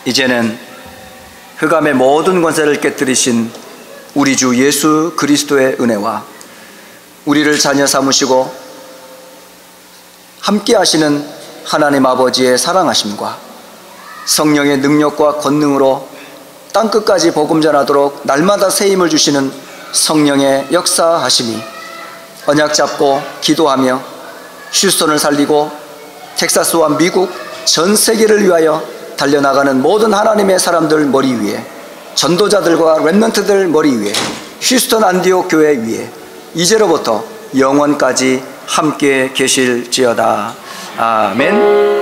이제는 흑암의 모든 권세를 깨뜨리신 우리 주 예수 그리스도의 은혜와 우리를 자녀 삼으시고 함께 하시는 하나님 아버지의 사랑하심과 성령의 능력과 권능으로 땅끝까지 복음 전하도록 날마다 새 힘을 주시는 성령의 역사하심이 언약 잡고 기도하며 휴스턴을 살리고 텍사스와 미국 전 세계를 위하여 달려나가는 모든 하나님의 사람들 머리 위에, 전도자들과 렘넌트들 머리 위에, 휴스턴 안디옥 교회 위에 이제로부터 영원까지 함께 계실지어다. 아멘.